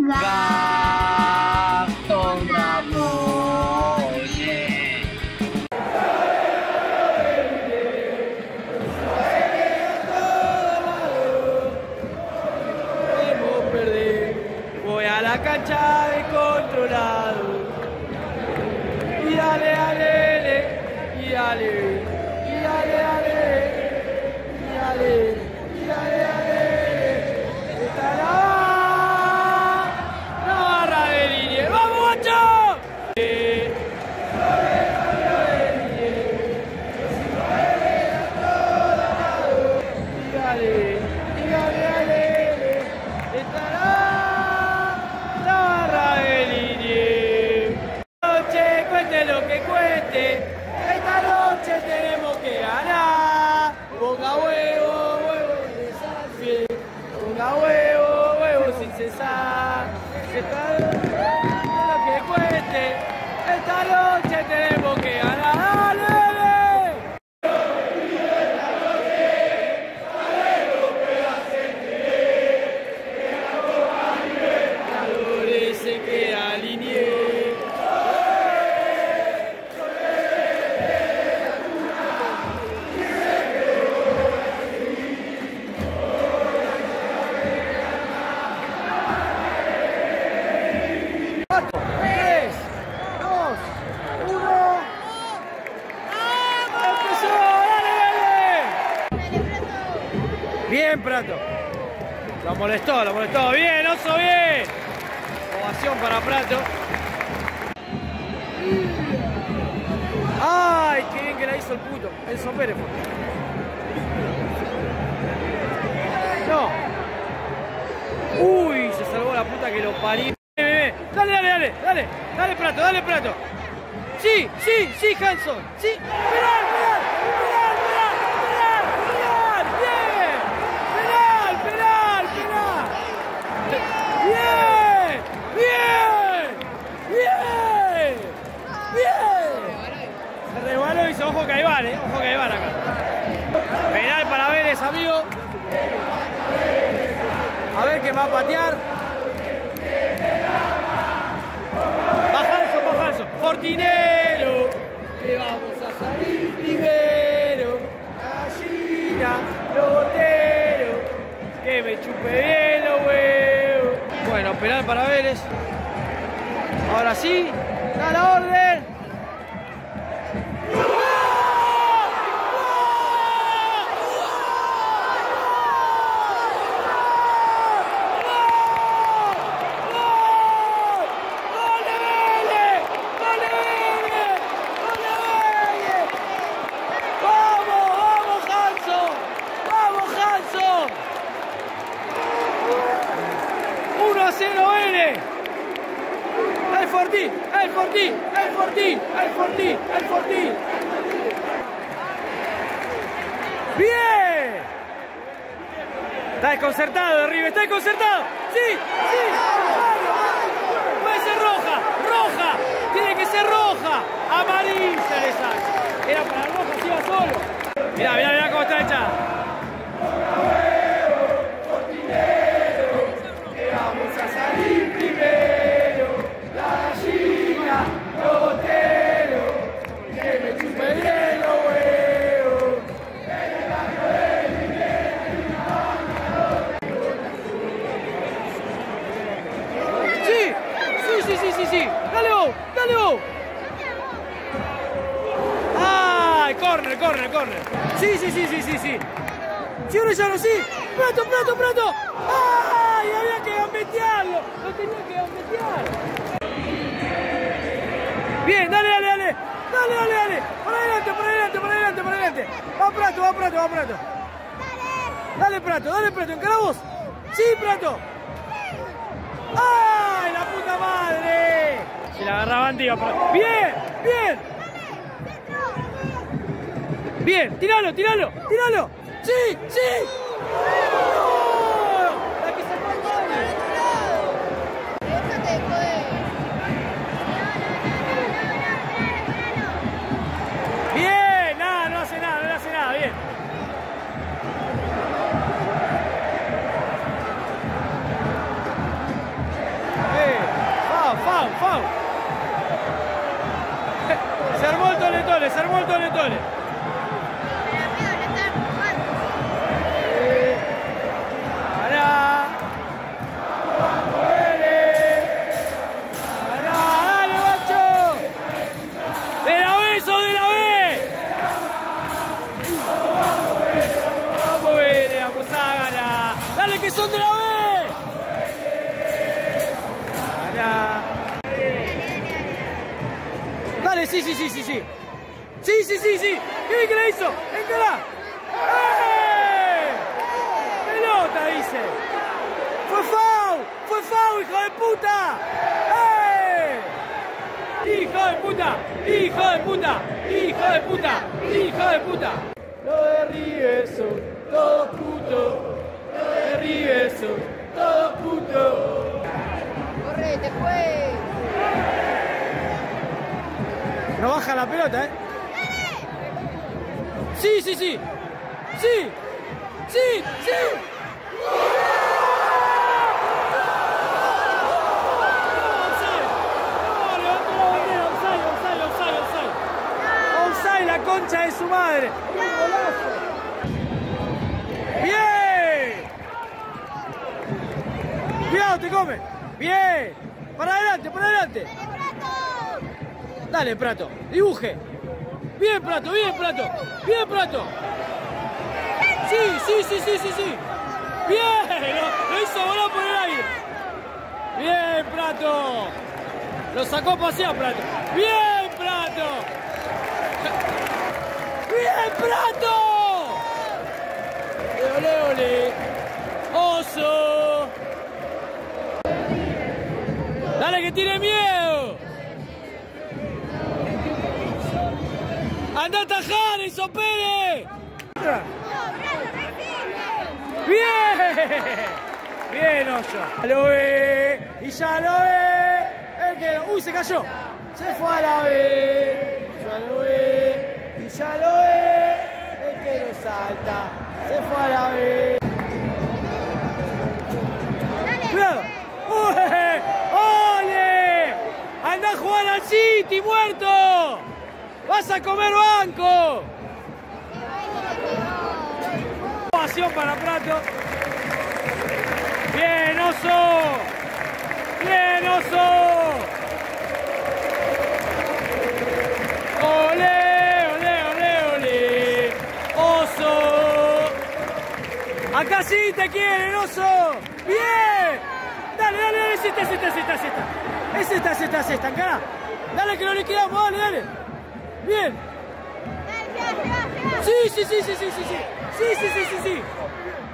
Gastón Ramone. Hemos perdido. Voy a la cancha descontrolado. Y dale, dale, y dale, y dale, dale, y dale, y dale, dale. Está la barra de línea. ¡Vamos, macho! Lo que cuente, esta noche tenemos que ganar. Ponga huevo, huevo sin cesar. Ponga huevo, huevo sin cesar. Esta noche lo que cuente, esta noche tenemos que ganar. ¡Dale! Se queda alineado. Bien, Prato. Lo molestó, bien, Oso, bien. Ovación para Prato. Ay, qué bien que la hizo el puto. Enzo Pérez. No. Uy, se salvó la puta que lo parió. Dale, Prato. Sí, Hanson. Sí, penal. Se resbaló y hizo ojo Caibán, ojo Caibán acá. Penal para Vélez, amigo. A ver quién va a patear. Bajanzo. Fortinero. Que vamos a salir primero. Gallina, lotero. Que me chupe bien los huevos. Bueno, penal para Vélez. Ahora sí, da la orden. El Fortín. ¡Bien! Está desconcertado de River, está desconcertado. Sí. Puede ser roja. Tiene que ser roja. Amarilla le saca. Era para roja, se iba solo. Mirá cómo está hecha. Vamos a salir primero. La gallina, lotero. Que me chupe bien los huevos. Sí. Dale vos. ¡Ay! Corner. Sí. Sí, Orellano, sí. Prato. ¡Ay! Había que gambetearlo. Lo tenía que gambetear. Bien, dale. Por adelante. Va Prato. Dale, Prato, encara vos. Sí, Prato. ¡Ay, la puta madre! Se la agarraban, tío. Bien, tiralo. Sí. La que sacó el gol. Bien, no hace nada, bien. se armó el tole. Que son de la B. Dale, sí. Sí. ¿Qué le hizo? ¡Encara! ¡Pelota, dice! ¡Fue foul, hijo de puta! ¡Hijo de puta! Los de River son todos putos. River son todos putos. Correte, pues. No baja la pelota, ¿eh? Sí. Offside, la concha de su madre. ¡Bien! ¡Cuidado, te come! ¡Bien! ¡Para adelante! Dale, Prato, dibuje. Bien, Prato. Sí. Bien, lo hizo volar por el aire. Bien, Prato. Lo sacó a pasear, Prato. Bien, Prato. Ole. Oso. Dale, que tiene miedo. ¡Anda a tajar, Enzo Pérez! ¡Bien, Oso! Ya lo ve. ¡Uy, se cayó! Se fue a la B. Ya lo ve. El que lo salta. Se fue a la B. ¡Cuidado! ¡Ole! ¡Anda a jugar al City, muerto! ¡Vas a comer banco! Ovación para Prato. ¡Bien, Oso! ¡Ole! ¡Oso! ¡Acá sí te quieren, Oso! ¡Bien! Dale, es esta, encara. Dale que lo liquidamos, dale. Bien. Sí.